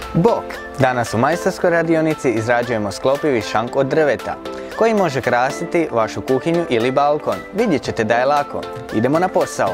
Bok! Danas u majstorskoj radionici izrađujemo sklopivi šank od drveta, koji može krasiti vašu kuhinju ili balkon. Vidjet ćete da je lako. Idemo na posao!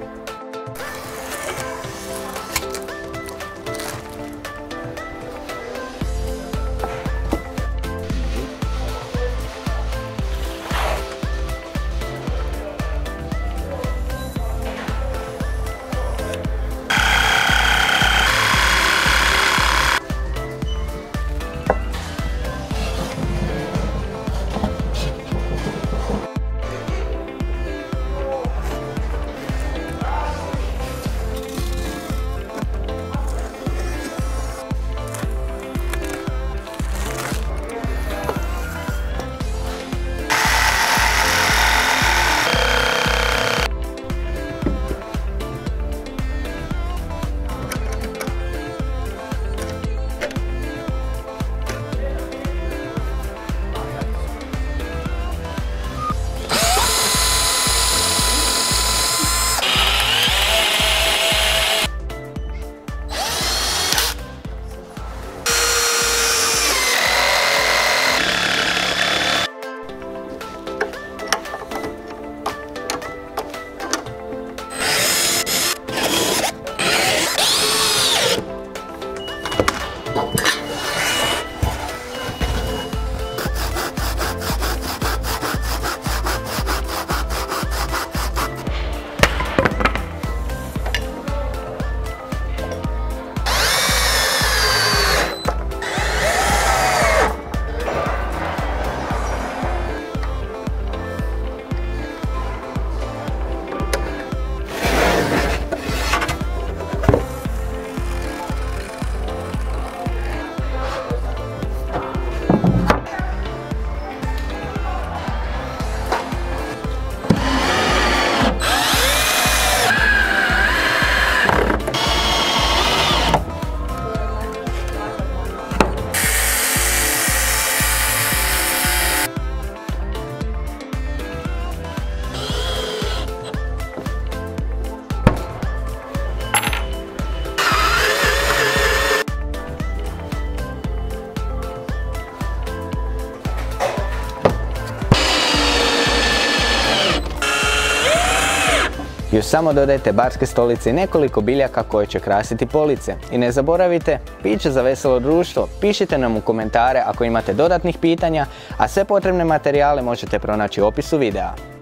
Još samo dodajte barske stolice i nekoliko biljaka koje će krasiti police. I ne zaboravite, piće za veselo društvo. Pišite nam u komentare ako imate dodatnih pitanja, a sve potrebne materijale možete pronaći u opisu videa.